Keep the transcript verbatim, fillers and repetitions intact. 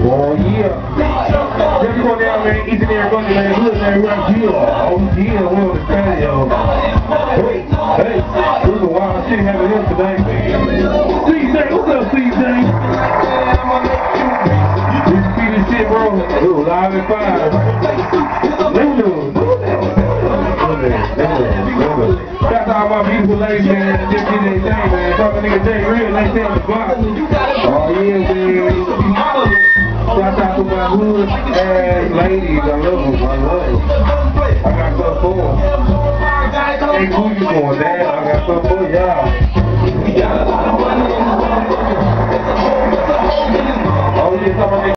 Oh yeah. Just go down, man. Each and every bunch, man. Look, man, right here. Oh yeah, we're on the patio. Hey, hey. There's a wild shit happening here tonight, man. C J, what's up, C J? You see this shit, bro? Ooh, live at five. Let's do it. Shout out to all my beautiful ladies, man. Just did their thing, man. Talking nigga Jay Real, they stay on the block. Oh yeah, man. Shout out to my hood ass ladies. I love them. I love them. I got something for them. Hey, who you going, Dad? I got something for y'all. Oh yeah, somebody.